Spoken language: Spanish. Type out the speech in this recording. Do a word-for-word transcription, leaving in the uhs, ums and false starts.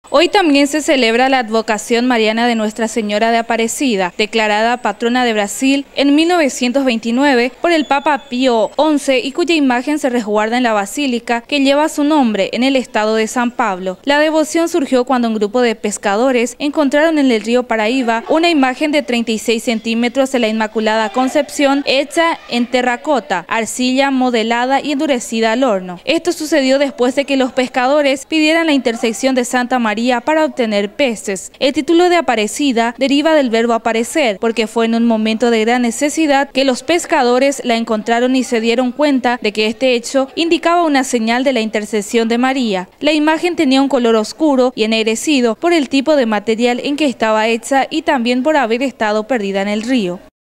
Hoy también se celebra la advocación mariana de Nuestra Señora de Aparecida, declarada patrona de Brasil en mil novecientos veintinueve por el Papa Pío once y cuya imagen se resguarda en la basílica que lleva su nombre en el estado de San Pablo. La devoción surgió cuando un grupo de pescadores encontraron en el río Paraíba una imagen de treinta y seis centímetros de la Inmaculada Concepción hecha en terracota, arcilla modelada y endurecida al horno. Esto sucedió después de que los pescadores pidieran la intersección de Santa María para obtener peces. El título de Aparecida deriva del verbo aparecer, porque fue en un momento de gran necesidad que los pescadores la encontraron y se dieron cuenta de que este hecho indicaba una señal de la intercesión de María. La imagen tenía un color oscuro y ennegrecido por el tipo de material en que estaba hecha y también por haber estado perdida en el río.